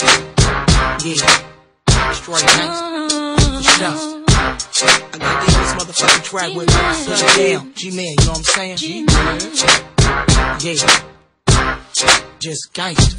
Yeah, straight gangsta. I got this motherfucking track with me. Put it down, G-Man, you know what I'm saying? G-Man. Yeah, just gangsta.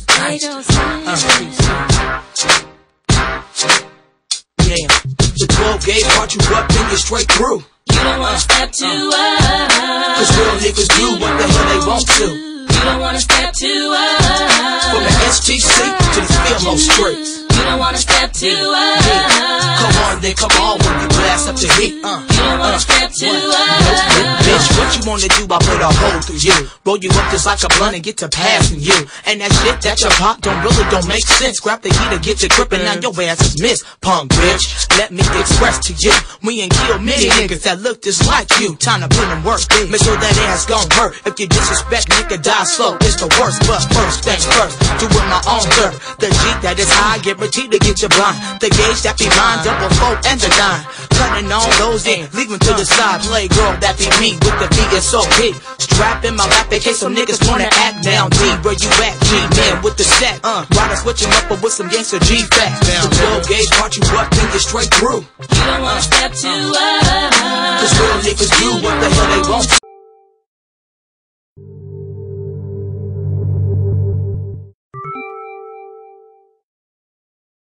Yeah, the 12 gauge brought you up and you're straight through. You don't wanna step to us, cause real niggas do what the hell they want to. You don't wanna step to us, from the STC to the Fillmore streets. You don't wanna step to us, come on then, come on when you blast up the heat. You don't wanna step to us, bitch, what you wanna do? I put a hole through you, roll you up just like a blunt and get to passing you. And that shit that you pop don't make sense. Grab the heater, get you gripping, now your ass is missed, punk bitch. Let me express to you, we ain't killed many niggas that look just like you. Time to put in work, make sure that ass gon' hurt. If you disrespect, nigga, die slow, it's the worst. But first things first, do it my own dirt. The G that is high, guaranteed to get you blind. The gauge that be mine, double 4 and the 9. Cutting all those in, leave them to the side. Play girl, that be me with the VSOP. Strap in my lap in case some niggas wanna act down. D, where you at? G-Man with the set. Rider switching up with some gangsta G-Fat. The 12 gauge brought you up and you're straight through. You don't wanna step to us, cause real niggas do what the hell they want.